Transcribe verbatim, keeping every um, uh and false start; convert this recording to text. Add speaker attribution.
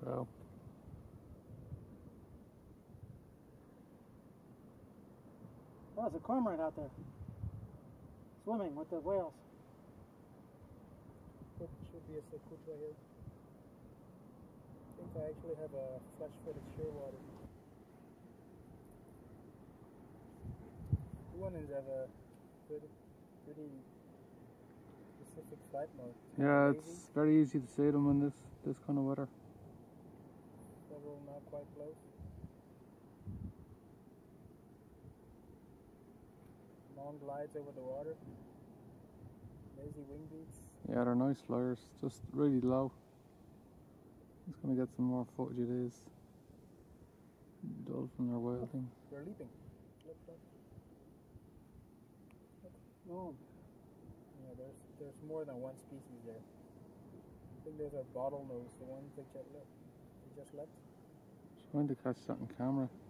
Speaker 1: Wow.
Speaker 2: Oh, there's a cormorant out there, swimming with the whales.
Speaker 3: It should be a sekut right here. I think I actually have a flash-footed shearwater. Jouanins have a pretty, pretty specific flight mode.
Speaker 1: Yeah, it's very easy to see them in this this kind of weather.
Speaker 3: Several not quite close. Long glides over the water. Lazy wing beats.
Speaker 1: Yeah, they're nice flyers, just really low. Just gonna get some more footage of these dolphin or whale thing.
Speaker 3: They're leaping. Look, look.
Speaker 2: Oh.
Speaker 3: Yeah, there's there's more than one species there. I think there's a bottlenose, the ones they just left. They just left.
Speaker 1: Trying to catch that on camera.